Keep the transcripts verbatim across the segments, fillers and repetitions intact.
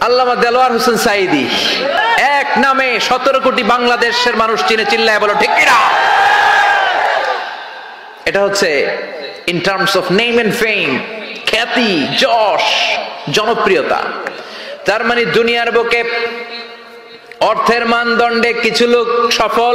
আল্লামা দেলোয়ার হোসেন সাঈদী এক নামে সতেরো কোটি বাংলাদেশের মানুষ চিনে, চিল্লায় বলো ঠিক কিনা। এটা হচ্ছে in terms of name and fame, খ্যাতি, যশ, জনপ্রিয়তা। তার মানে দুনিয়ার বুকে অর্থের মানদণ্ডে কিছু লোক সফল,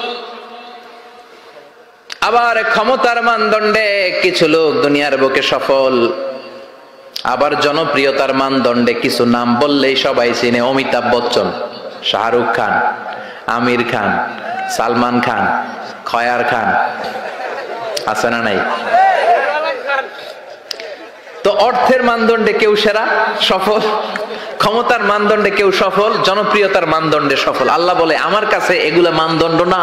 আবার ক্ষমতার মানদণ্ডে কিছু লোক দুনিয়ার বুকে সফল, আবার জনপ্রিয়তার মানদণ্ডে কিছু নাম বললেই সবাই চিনে। অমিতাভ বচ্চন, শাহরুখ খান, আমির খান, সালমান খান, খয়ার খান, আছে না নাই? তো অর্থের মানদণ্ডে কেউ সেরা সফল, ক্ষমতার মানদণ্ডে কেউ সফল, জনপ্রিয়তার মানদণ্ডে সফল। আল্লাহ বলে আমার কাছে এগুলা মানদণ্ড না।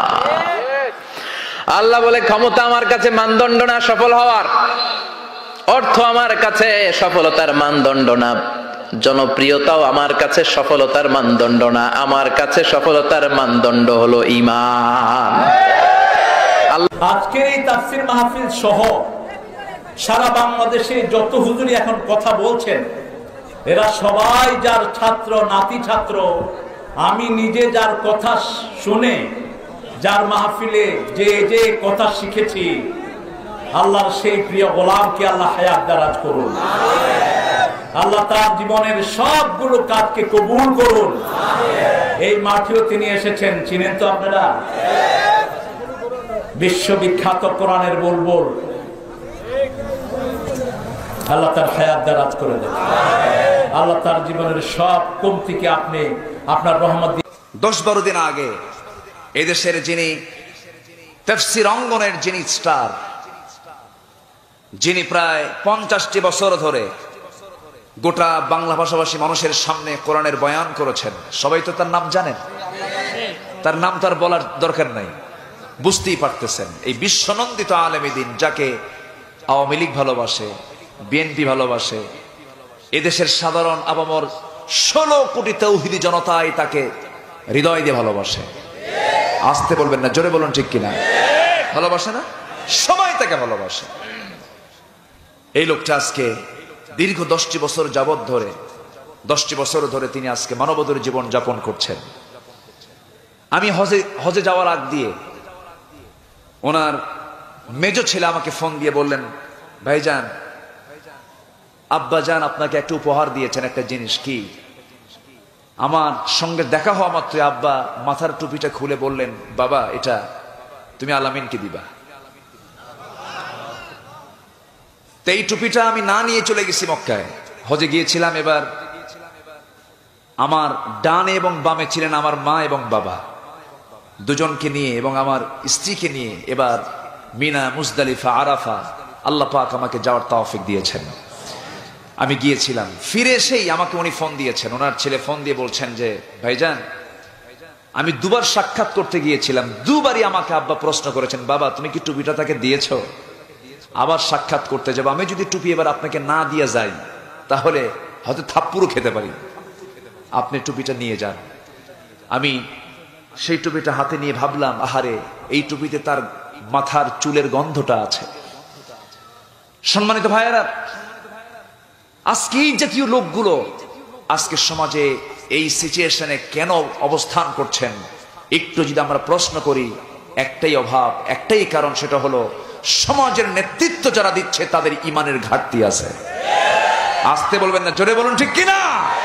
আল্লাহ বলে ক্ষমতা আমার কাছে মানদণ্ড না সফল হওয়ার, অর্থ আমার কাছে সফলতার মানদণ্ড না, জনপ্রিয়তাও আমার কাছে সফলতার মানদণ্ড না। আমার কাছে সফলতার মানদণ্ড হলো ঈমান। আজকের এই তাফসীর মাহফিল সহ সারা বাংলাদেশে যত হুজুরি এখন কথা বলছেন, এরা সবাই যার ছাত্র, নাতি ছাত্র। আমি নিজে যার কথা শুনে, যার মাহফিলে যে যে কথা শিখেছি, আল্লাহর সেই প্রিয় গোলামকে আল্লাহ হায়াত দারাজ করুন। আল্লাহ তার জীবনের সবগুলো কাজকে কবুল করুন। এই মাঠেও তিনি এসেছেন, চিনেন তো আপনারা, বিশ্ববিখ্যাত কোরআনের বুলবুল। আল্লাহ তার হায়াত দারাজ করে দেন। আল্লাহ তার জীবনের সব কমতিকে আপনি আপনার রহমত দিয়ে। দশ বারো দিন আগে এদেশের যিনি তাফসীর অঙ্গনের যিনি স্টার, যিনি প্রায় পঞ্চাশটি বছর ধরে গোটা বাংলা ভাষাভাষী মানুষের সামনে কোরআনের বয়ান করেছেন, সবাই তো তার নাম জানেন। তার নাম তার বলার দরকার নাই, বুঝতেই পারতেছেন। এই বিশ্বনন্দিত আলেমে দ্বীন, যাকে আওয়ামী লীগ ভালোবাসে, বিএনপি ভালোবাসে, এদেশের সাধারণ আবামর ষোলো কোটি তৌহিদি জনতাই তাকে হৃদয় দিয়ে ভালোবাসে। আসতে বলবেন না, জোরে বলুন ঠিক কিনা। ভালোবাসে না? সবাই তাকে ভালোবাসে। এই লোকটা আজকে দীর্ঘ দশটি বছর যাবৎ ধরে দশটি বছর ধরে তিনি আজকে মানবতার জীবন যাপন করছেন। আমি হজে হজে যাওয়ার আগ দিয়ে ওনার মেজো ছেলে আমাকে ফোন দিয়ে বললেন, ভাইজান, আব্বা জান আপনাকে একটা উপহার দিয়েছেন, একটা জিনিস কি? আমার সঙ্গে দেখা হওয়া মাত্রই আব্বা মাথার টুপিটা খুলে বললেন, বাবা এটা তুমি আলামিনকে দিবা। তো এই টুপিটা আমি না নিয়ে চলে গেছি মক্কায়, হজে গিয়েছিলাম। এবার আমার ডানে এবং বামে ছিলেন আমার মা এবং বাবা, দুজনকে নিয়ে এবং আমার স্ত্রীকে নিয়ে এবার মিনা, মুজদালিফা, আরাফা আল্লাহ পাক আমাকে যাওয়ার তৌফিক দিয়েছেন। আমি গিয়েছিলাম, ফিরে এসেই আমাকে উনি ফোন দিয়েছেন। ওনার ছেলে ফোন দিয়ে বলছেন যে, ভাইজান, আমি দুবার সাক্ষাৎ করতে গিয়েছিলাম, দুবারই আমাকে আব্বা প্রশ্ন করেছেন, বাবা তুমি কি টুপিটা তাকে দিয়েছ? আবার সাক্ষাৎ করতে যাব, আমি যদি টুপি এবার আপনাকে না দিয়ে যাই তাহলে হয়তো থাপ্পড়ও খেতে পারি, আপনি টুপিটা নিয়ে যান। আমি সেই টুপিটা হাতে নিয়ে ভাবলাম, আহারে এই টুপিতে তার মাথার চুলের গন্ধটা আছে। সম্মানিত ভাইয়েরা, আজকে এই জাতীয় লোকগুলো আজকে সমাজে এই সিচুয়েশনে কেন অবস্থান করছেন, একটু যদি আমরা প্রশ্ন করি, একটাই অভাব, একটাই কারণ, সেটা হলো সমাজের নেতৃত্ব যারা দিচ্ছে তাদের ইমানের ঘাটতি আছে। আসতে বলবেন না, জোরে বলুন ঠিক কিনা।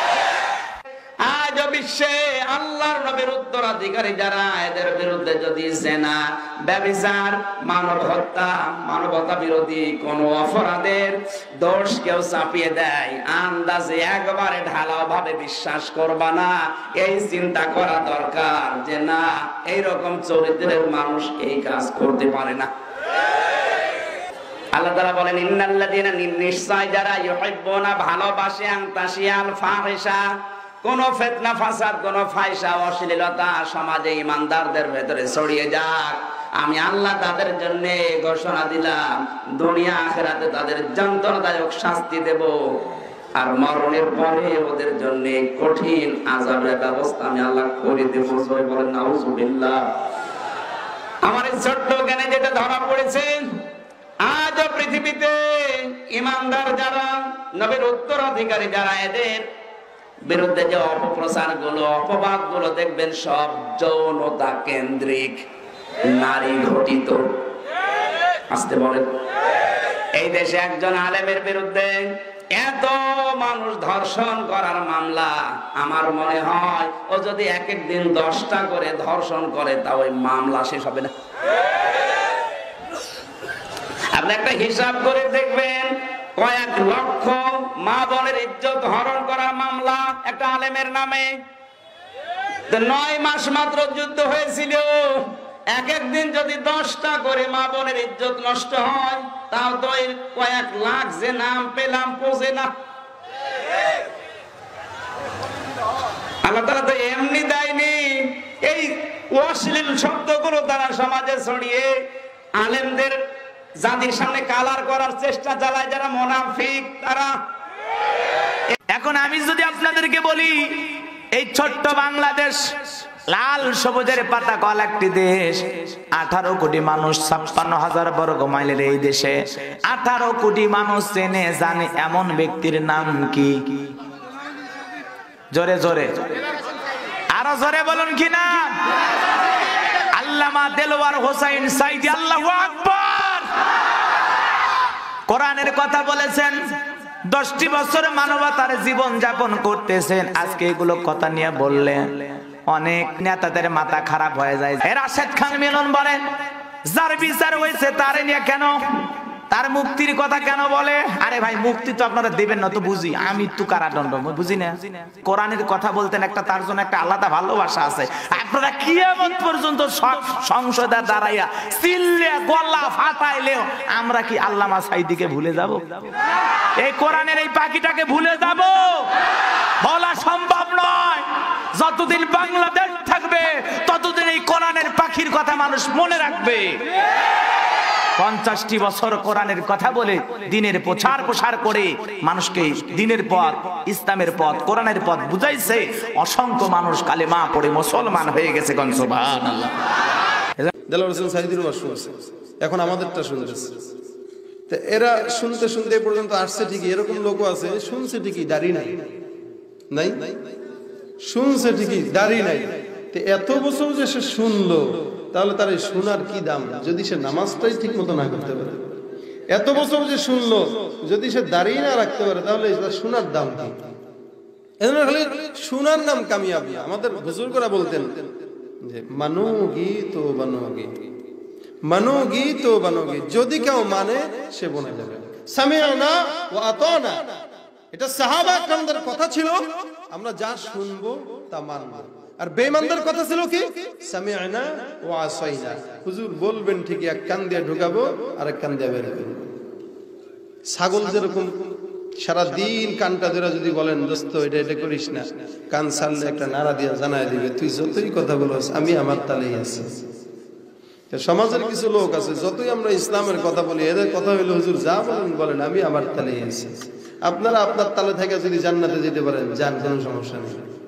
আজ বিশ্বে আল্লাহর নবীর উত্তরাধিকারী যারা, এদের বিরুদ্ধে যদি জেনা, ব্যভিচার, মানব হত্যা, মানবতা বিরোধী কোন অপরাধের দোষ কেউ চাপিয়ে দেয়, আন্দাজে একবারে ঢালাও ভাবে বিশ্বাস করবা না। এই চিন্তা করা দরকার যে না, এইরকম চরিত্রের মানুষ এই কাজ করতে পারে না। আল্লাহ তাআলা বলেন, ইন্নাল্লাযীনা, নিশ্চয় যারা, ইউহিব্বুনা, ভালোবাসে, আন তাশিয়াল ফাহিশা, কোন ফিতনা, ফাসাদ, কোন ফাহিশা, অশ্লীলতা সমাজে ইমানদারদের ভেতরে ছড়িয়ে যাক, আমি আল্লাহ তাদের জন্য ঘোষণা দিলাম, দুনিয়া আখিরাতে তাদের যন্ত্রণাদায়ক শাস্তি দেব, আর মরণের পরে ওদের জন্য কঠিন আযাবের ব্যবস্থা আমি আল্লাহ করে দেব। সবাই বলেন নাউযুবিল্লাহ। আমার এই ছোট্ট জ্ঞানে যেটা ধরা পড়েছে, আজ পৃথিবীতে ইমানদার যারা, নবীর উত্তরাধিকারী যারা, এদের বিরুদ্ধে যে অপপ্রচার গুলো, অপবাদ গুলো দেখবেন সব যৌনতা কেন্দ্রিক, নারী ঘটিত। আসতে বলেন। এই দেশে একজন আলেমের বিরুদ্ধে এত মানুষ ধর্ষণ করার মামলা, আমার মনে হয় ও যদি এক এক দিন দশটা করে ধর্ষণ করে তা ওই মামলা শেষ হবে না। আপনি একটা হিসাব করে দেখবেন, কয়েক লক্ষ মা বোনের ইজ্জত হরণ করার মামলা একটা আলেমের নামে। নয় মাস মাত্র যুদ্ধ হয়েছিল, এক একদিন যদি দশটা করে মা বোনের ইজ্জত নষ্ট হয়, তাও তো কয়েক লাখ যে নাম পেলাম পৌঁছে না। আল্লাহ তাআলা তো এমনি দেয়নি, এই অশ্লীল শব্দগুলো তারা সমাজে ছড়িয়ে আলেমদের জাতির সামনে কালার করার চেষ্টা চালায় যারা মুনাফিক তারা। এখন আমি যদি আপনাদেরকে বলি, এই ছোট্ট বাংলাদেশ লাল সবুজের পাতা কলা একটি দেশ, আঠারো কোটি মানুষ, ছাপ্পান্ন হাজার বর্গ মাইলের এই দেশে আঠারো কোটি মানুষ চেনে জানে এমন ব্যক্তির নাম কি? জোরে জোরে, আরো জোরে বলুন কি নাম? আল্লামা দেলওয়ার হোসাইন সাইদি। আল্লাহু আকবার। কোরআনের কথা বলেছেন, দশটি বছর মানবতার জীবন যাপন করতেছেন। আজকে এগুলো কথা নিয়ে বললে অনেক নেতাদের মাথা খারাপ হয়ে যায়। এর রাশেদ খান মিলন বলেন, যার বিচার হয়েছে তার নিয়ে কেন, তার মুক্তির কথা কেন বলে? আরে ভাই, মুক্তি তো আপনারা দেবেন না তো বুঝি, আমি তো কারাদণ্ড বুঝি না। কোরআনের কথা বলতেন একটা, তার জন্য একটা আলাদা ভালোবাসা আছে। আপনারা কিয়ামত পর্যন্ত সংসদে দাঁড়াইয়া চিল্লে গলা ফাটাইলেও আমরা কি আল্লামা সাইদিকে ভুলে যাব? এই কোরআনের এই পাখিটাকে ভুলে যাব? বলা সম্ভব নয়। যতদিন বাংলাদেশ থাকবে ততদিন এই কোরআনের পাখির কথা মানুষ মনে রাখবে। পঞ্চাশটি বছর কোরআনের কথা বলে দিনের প্রচার প্রসার করে মানুষকে দিনের পথ, ইসলামের পথ, কোরআনের পথ বুঝাইছে। অসংখ্য মানুষ কালেমা পড়ে মুসলমান হয়ে গেছে। কোন সুবহানাল্লাহ। দেলোয়ার হোসেন সাইদির ওয়াজ শুনছে, এখন আমাদেরটা শুনতেছে। তো এরা শুনতে শুনতে এ পর্যন্ত আসছে ঠিকই, এরকম লোকও আছে শুনছে ঠিকই, দাড়ি নাই নাই শুনছে ঠিকই, দাড়ি নাই। তো এত বছর যে সে শুনলো, তাহলে তার এই শোনার কি দাম যদি সে নামাজটাই ঠিক মতো না করতে পারে? এত বছর যে শুনলো, যদি সে দাঁড়িয়ে না রাখতে পারে, তাহলে তার শোনার দাম কি? এজন্য খালি শোনার নাম কামিয়াবি। আমাদের বুজুর্গরা বলতেন যে মানোগি তো বানোগি, মানোগি তো বানোগি, যদি কেউ মানে সে বনে যাবে। সামিআনা ওয়া আতানা, এটা সাহাবা একরামদের কথা ছিল, আমরা যা শুনবো তা মানব। আর বেঈমানদের কথা ছিল কি? সামিআনা ওয়া আসাইনা, হুজুর বলবেন ঠিকই, এক কান দিয়ে ঢুকাবো আর এক কান দিয়ে বের করব। ছাগল যেরকম সারা দিন কানটা ধরে যদি বলেন দোস্ত এটা এটা করিস না, কান ছাড়লে একটা নাড়া দিয়ে জানাই দিবে, তুই যতই কথা বলস আমি আমার তালেই আছি। সমাজের কিছু লোক আছে, যতই আমরা ইসলামের কথা বলি, এদের কথা হইলো হুজুর যা বলেন বলেন আমি আমার তালেই আছি। আপনারা আপনার তালে থেকে যদি জান্নাতে যেতে পারেন যান, কোনো সমস্যা নেই।